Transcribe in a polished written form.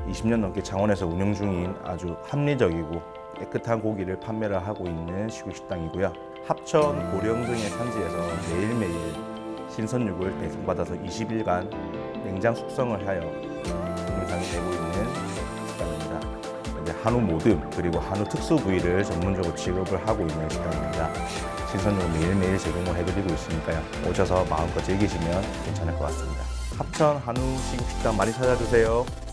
20년 넘게 창원에서 운영 중인 아주 합리적이고 깨끗한 고기를 판매를 하고 있는 식육식당이고요. 합천, 고령 등의 산지에서 매일매일 신선육을 배송받아서 20일간 냉장 숙성을 하여 동영상이 되고 있는 식당입니다. 현재 한우 모듬 그리고 한우 특수 부위를 전문적으로 취급을 하고 있는 식당입니다. 신선육을 매일매일 제공을 해드리고 있으니까요. 오셔서 마음껏 즐기시면 괜찮을 것 같습니다. 합천 한우 식육식당 많이 찾아주세요.